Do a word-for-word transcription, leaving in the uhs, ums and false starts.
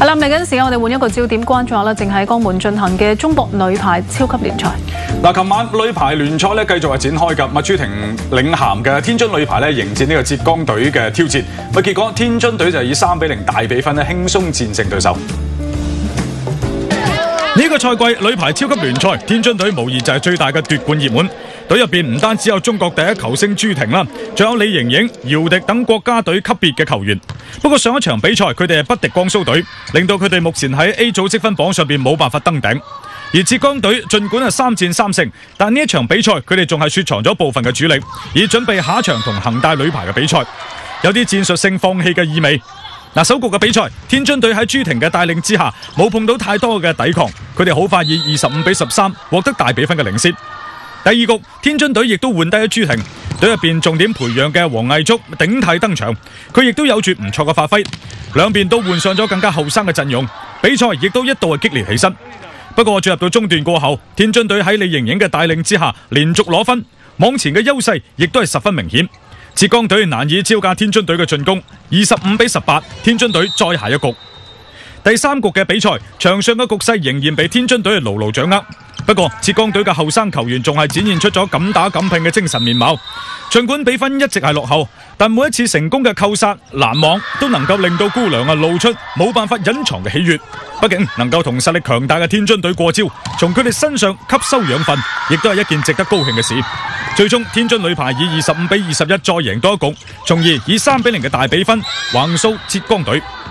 係啦，嚟緊時間我哋換一個焦點，關注下啦，正喺江門進行嘅中國女排超級聯賽。 嗱，琴晚女排聯賽咧繼續係展開㗎，麥朱婷領銜嘅天津女排咧迎戰呢個浙江隊嘅挑戰，咪結果天津隊就以三比零大比分咧輕鬆戰勝對手。 呢個賽季女排超級聯賽，天津隊無疑就係最大嘅奪冠熱門。隊入邊唔單止有中國第一球星朱婷啦，仲有李盈瑩、姚迪等國家隊級別嘅球員。不過上一場比賽佢哋係不敵江蘇隊，令到佢哋目前喺 A 組積分榜上邊冇辦法登頂。而浙江隊盡管係三戰三勝，但呢一場比賽佢哋仲係雪藏咗部分嘅主力，以準備下一場同恒大女排嘅比賽，有啲戰術性放棄嘅意味。嗱，首局嘅比賽，天津隊喺朱婷嘅帶領之下，冇碰到太多嘅抵抗，佢哋好快以二十五比十三獲得大比分嘅領先。第二局，天津隊亦都換低咗朱婷，隊入邊重點培養嘅黃毅竹頂替登場，佢亦都有住唔錯嘅發揮，兩邊都換上咗更加後生嘅陣容，比賽亦都一度係激烈起身。不過進入到中段過後，天津隊喺李盈瑩嘅帶領之下，連續攞分，網前嘅優勢亦都係十分明顯。浙江隊難以招架天津隊嘅進攻，二十五比十八，天津隊再下一局。第三局嘅比賽，場上嘅局勢仍然被天津隊牢牢掌握。不過浙江隊嘅後生球員仲係展現出咗敢打敢拼嘅精神面貌。儘管比分一直係落後，但每一次成功嘅扣殺攔網都能夠令到姑娘啊露出冇辦法隱藏嘅喜悅。畢竟能夠同實力強大嘅天津隊過招，從佢哋身上吸收養分，亦都係一件值得高興嘅事。最終天津女排以二十五比二十一再贏多一局，從而以三比零嘅大比分橫掃浙江隊。